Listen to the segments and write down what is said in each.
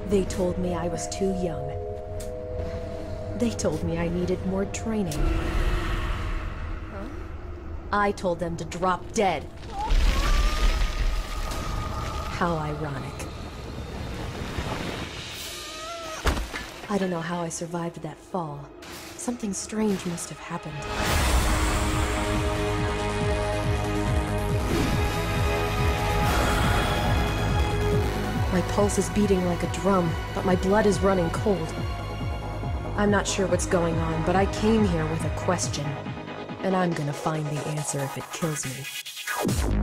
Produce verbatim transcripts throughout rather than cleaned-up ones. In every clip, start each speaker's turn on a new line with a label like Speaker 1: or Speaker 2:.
Speaker 1: They told me I was too young. They told me I needed more training. Huh? I told them to drop dead. How ironic. I don't know how I survived that fall. Something strange must have happened. My pulse is beating like a drum, but my blood is running cold. I'm not sure what's going on, but I came here with a question. And I'm gonna find the answer if it kills me.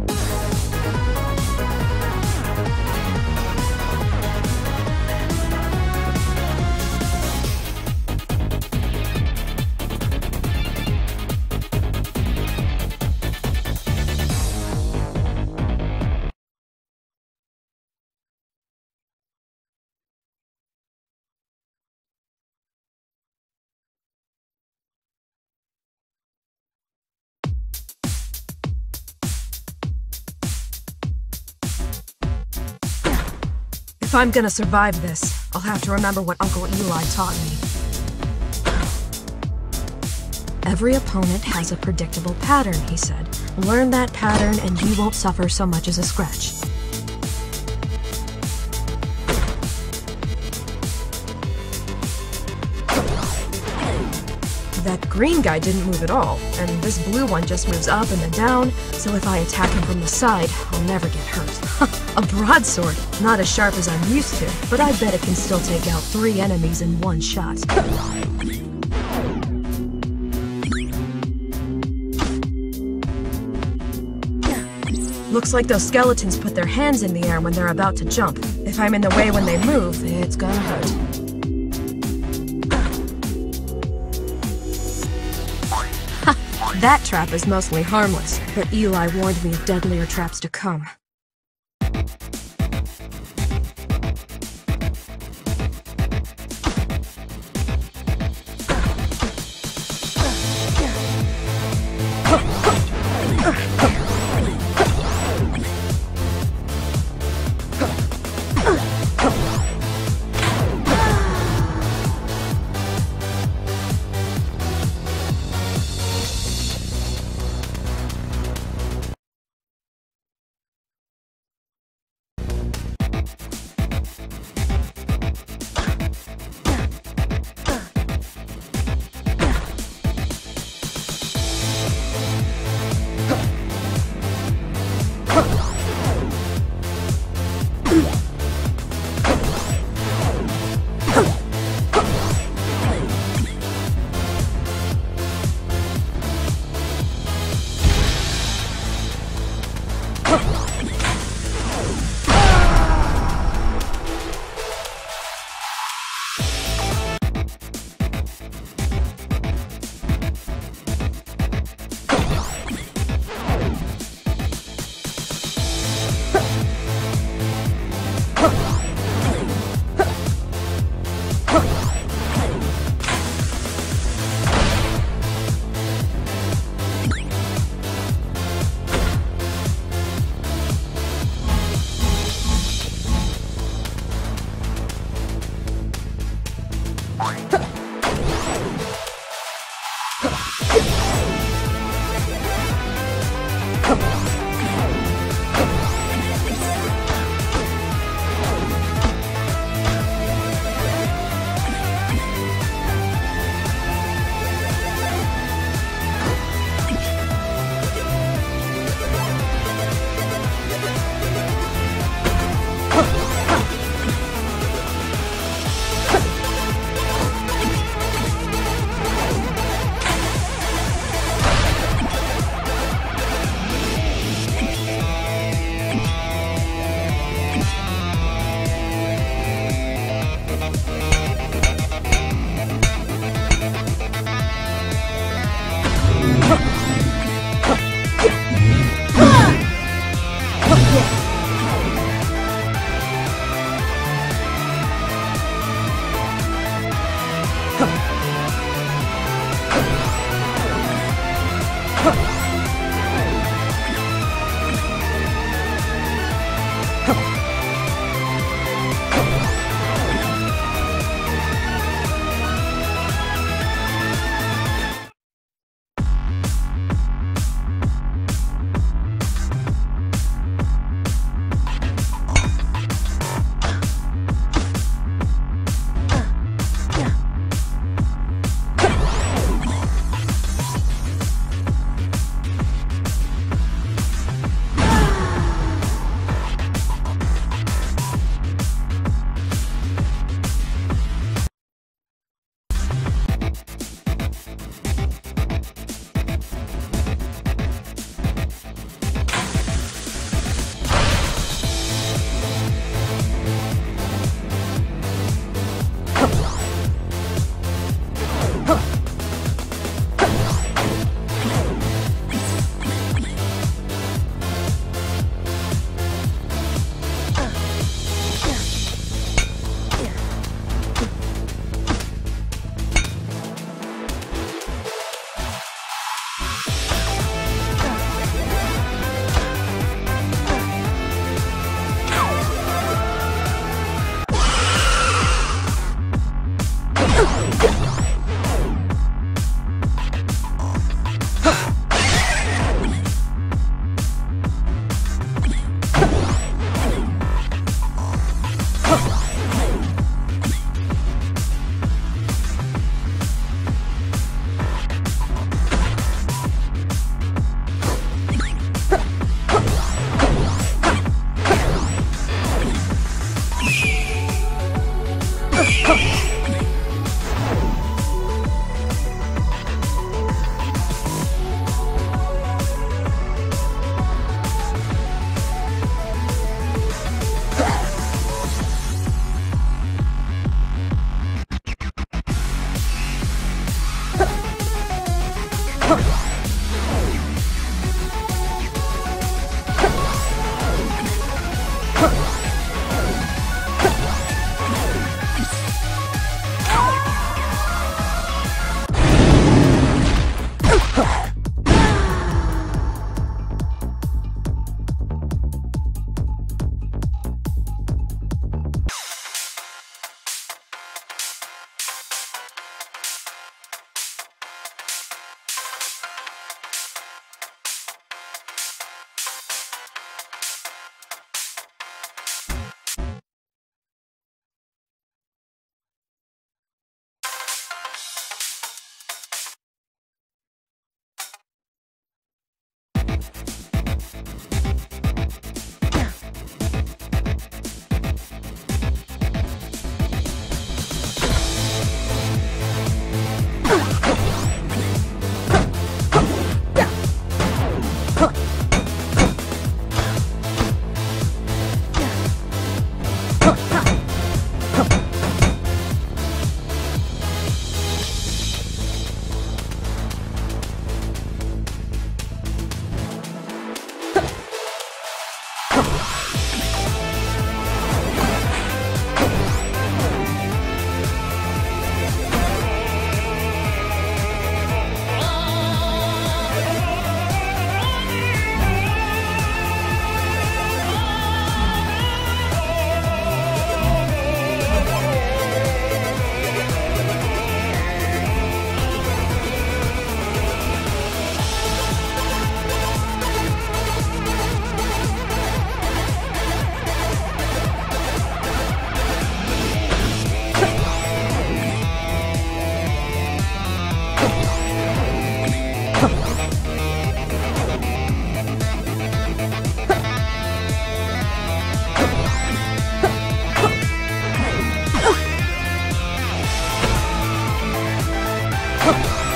Speaker 1: If I'm gonna survive this, I'll have to remember what Uncle Eli taught me. Every opponent has a predictable pattern, he said. Learn that pattern and you won't suffer so much as a scratch. That green guy didn't move at all, and this blue one just moves up and then down, so if I attack him from the side, I'll never get hurt. A broadsword, not as sharp as I'm used to, but I bet it can still take out three enemies in one shot. Looks like those skeletons put their hands in the air when they're about to jump. If I'm in the way when they move, it's gonna hurt. That trap is mostly harmless, but Eli warned me of deadlier traps to come.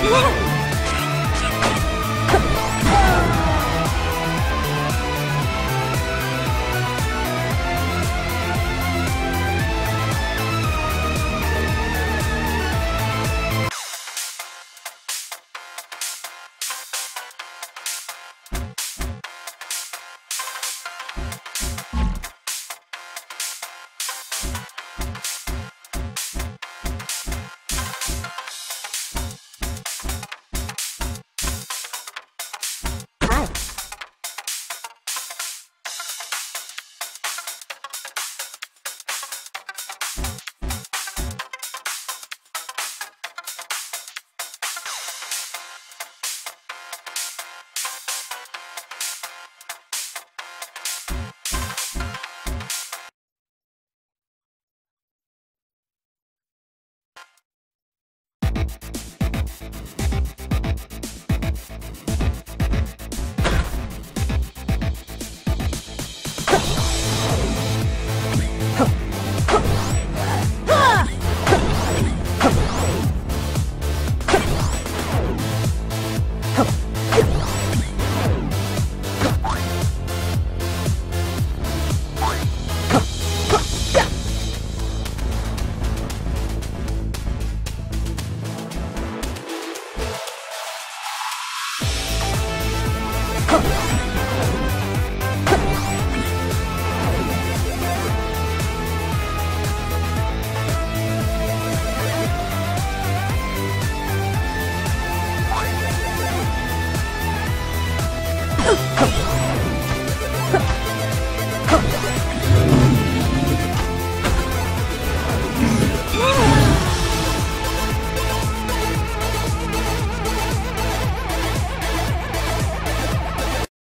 Speaker 2: Huh.